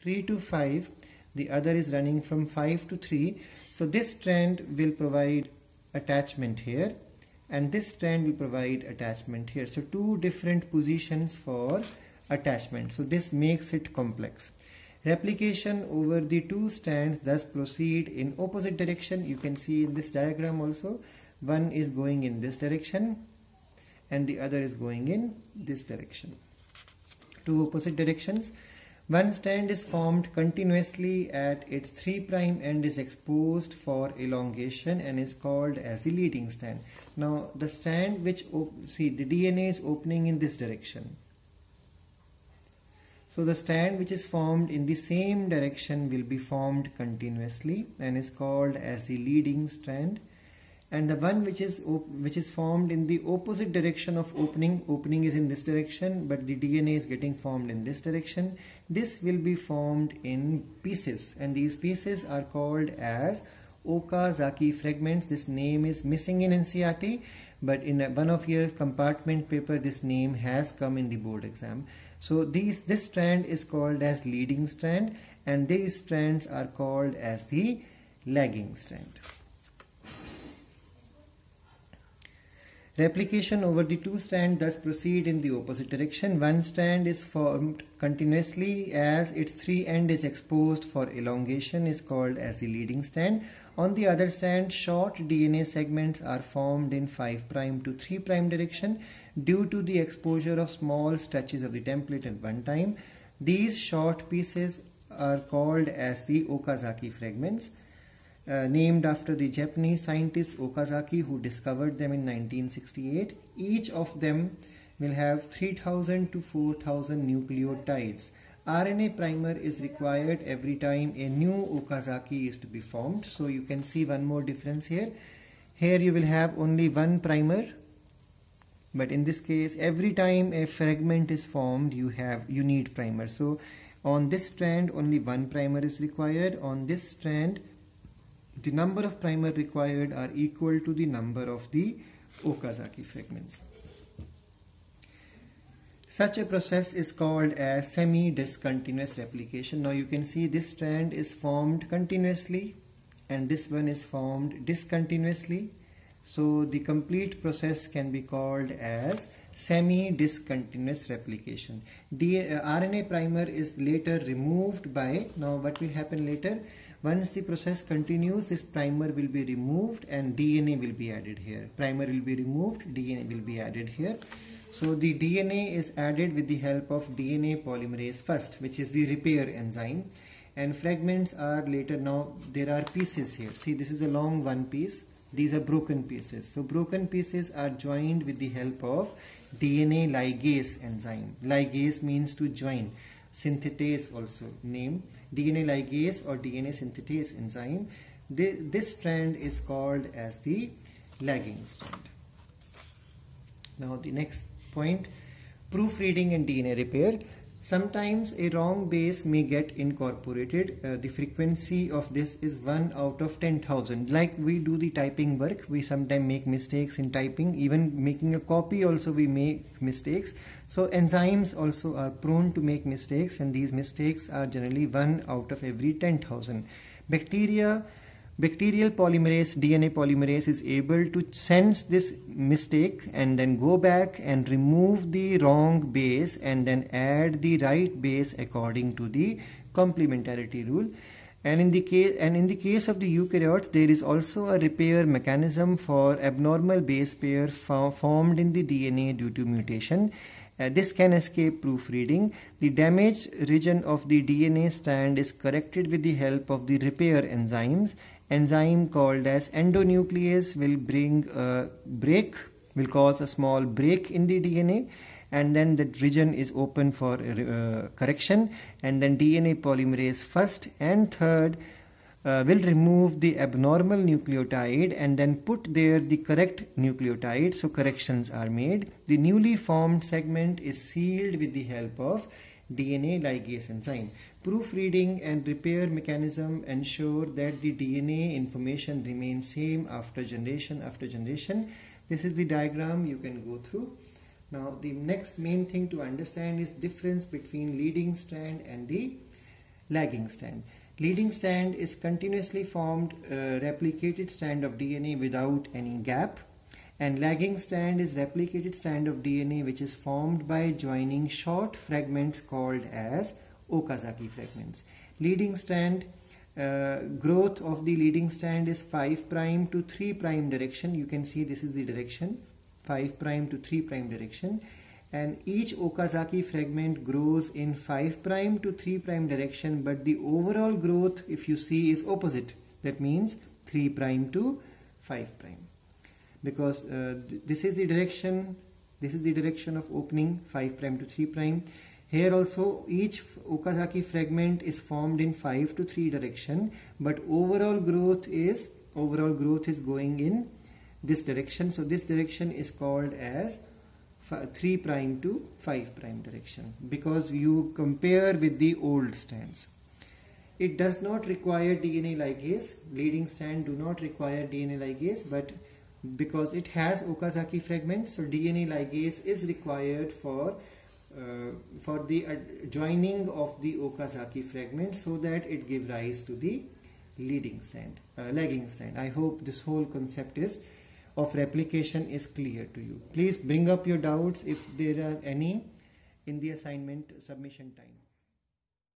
3 to 5, the other is running from 5 to 3. So this strand will provide attachment here, and this strand will provide attachment here. So two different positions for attachment. So this makes it complex. Replication over the two strands thus proceed in opposite direction. You can see in this diagram also, one is going in this direction and the other is going in this direction. Two opposite directions. One strand is formed continuously at its 3' end is exposed for elongation and is called as the leading strand. Now the strand which, see, the DNA is opening in this direction. So the strand which is formed in the same direction will be formed continuously and is called as the leading strand. And the one which is formed in the opposite direction of opening is in this direction, but the DNA is getting formed in this direction. This will be formed in pieces, and these pieces are called as Okazaki fragments. This name is missing in NCERT, but in one of your compartment paper this name has come in the board exam. So this strand is called as leading strand, and these strands are called as the lagging strand. Replication over the two strands thus proceed in the opposite direction. One strand is formed continuously as its 3 end is exposed for elongation is called as the leading strand. On the other strand, short DNA segments are formed in 5' to 3' direction due to the exposure of small stretches of the template at one time. These short pieces are called as the Okazaki fragments. Named after the Japanese scientist Okazaki, who discovered them in 1968. Each of them will have 3000 to 4000 nucleotides. RNA primer is required every time a new Okazaki is to be formed. So you can see one more difference here. Here you will have only one primer, but in this case every time a fragment is formed you need primer. So on this strand only one primer is required. On this strand the number of primer required are equal to the number of the Okazaki fragments. Such a process is called as semi-discontinuous replication. Now you can see this strand is formed continuously and this one is formed discontinuously. So the complete process can be called as semi-discontinuous replication. RNA primer is later removed by, now what will happen later? Once the process continues, this primer will be removed and DNA will be added here. Primer will be removed, DNA will be added here. So the DNA is added with the help of DNA polymerase first, which is the repair enzyme, and fragments are later. Now there are pieces here. See, this is a long one piece. These are broken pieces. So broken pieces are joined with the help of DNA ligase enzyme. Ligase means to join. Synthetase also name. DNA ligase or DNA synthetase enzyme. This strand is called as the lagging strand. Now the next point, proofreading and DNA repair. Sometimes a wrong base may get incorporated. The frequency of this is 1 out of 10,000. Like we do the typing work, we sometimes make mistakes in typing. Even making a copy also we make mistakes. So enzymes also are prone to make mistakes, and these mistakes are generally 1 out of every 10,000. Bacterial polymerase, DNA polymerase, is able to sense this mistake and then go back and remove the wrong base and then add the right base according to the complementarity rule. And in the case of the eukaryotes, there is also a repair mechanism for abnormal base pair formed in the DNA due to mutation. This can escape proofreading. The damaged region of the DNA strand is corrected with the help of the repair enzymes. Enzyme called as endonuclease will cause a small break in the DNA, and then the region is open for correction, and then DNA polymerase first and third will remove the abnormal nucleotide and then put there the correct nucleotide, so corrections are made. The newly formed segment is sealed with the help of DNA ligase enzyme. Proofreading and repair mechanism ensure that the DNA information remains same after generation after generation. This is the diagram you can go through. Now the next main thing to understand is difference between leading strand and the Lagging strand. Leading strand is continuously formed replicated strand of DNA without any gap, and lagging strand is replicated strand of DNA which is formed by joining short fragments called as Okazaki fragments. Leading strand, growth of the leading strand is 5' to 3' direction. You can see this is the direction, 5' to 3' direction, and each Okazaki fragment grows in 5' to 3' direction, but the overall growth, if you see, is opposite. That means 3' to 5', because this is the direction of opening, 5' to 3'. Here also each Okazaki fragment is formed in 5 to 3 direction, but overall growth is going in this direction. So this direction is called as 3' to 5' direction, because you compare with the old strands. It does not require DNA ligase. Leading strand do not require DNA ligase, but because it has Okazaki fragments, so DNA ligase is required for the joining of the Okazaki fragments, so that it gives rise to the lagging strand. I hope this whole concept of replication is clear to you. Please bring up your doubts if there are any in the assignment submission time.